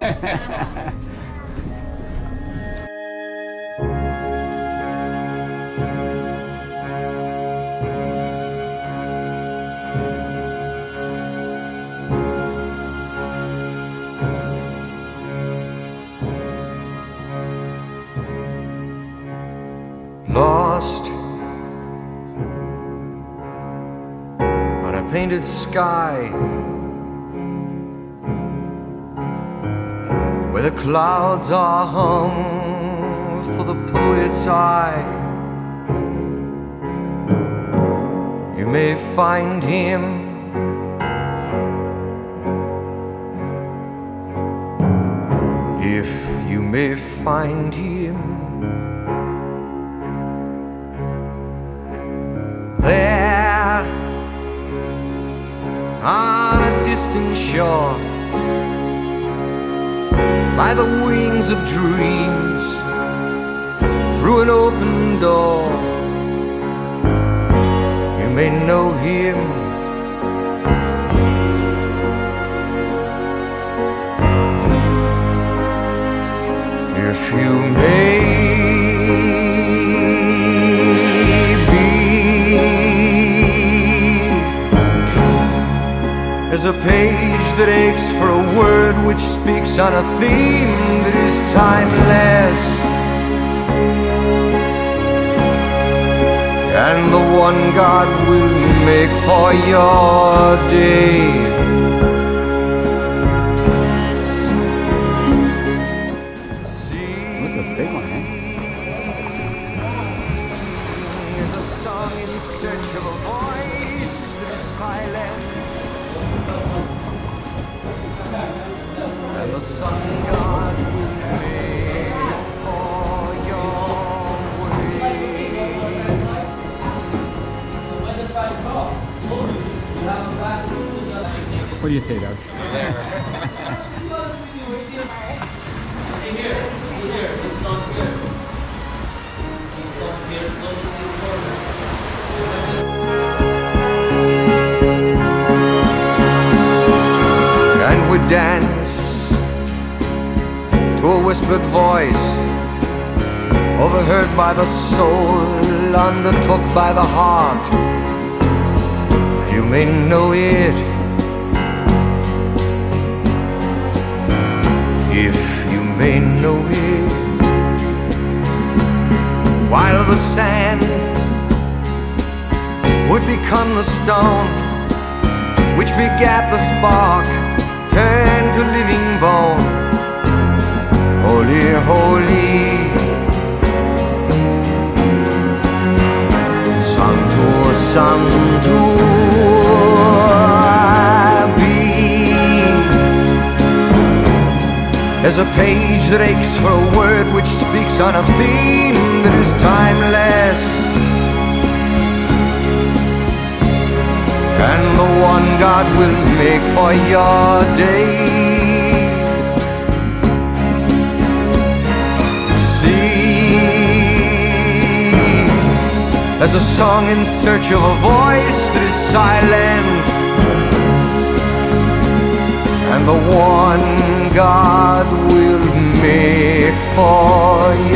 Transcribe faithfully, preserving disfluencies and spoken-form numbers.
Lost on a painted sky where the clouds are hung for the poet's eye. You may find him if you may find him there on a distant shore, by the wings of dreams, through an open door. You may know him if you may as a page that aches for a word which speaks on a theme that is timeless, and the one God will make for your day. See, that's a big one, eh? is a song in search of a voice that is silent, and the sun God will make for your way. What do you say, Doug? See here, see here, this not here. This not here, close to this corner. And we dance to a whispered voice, overheard by the soul, undertook by the heart. You may know it if you may know it. While the sand would become the stone which begat the spark, turned to living bone. Holy, holy, Sanctus, Sanctus, be as a page that aches for a word which speaks on a theme that is timeless, and the one God will make for your day. As a song in search of a voice that is silent, and the one God will make for you.